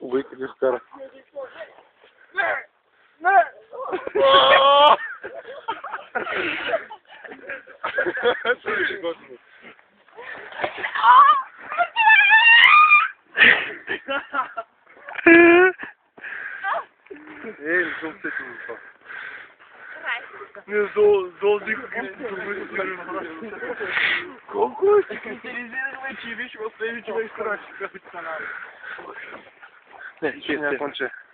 Убийте ги вкара. Ей, не съм се това. Не, зол никога не колко е? Специализирахме, че виж в тези човек страши капитана. Не, че не конче.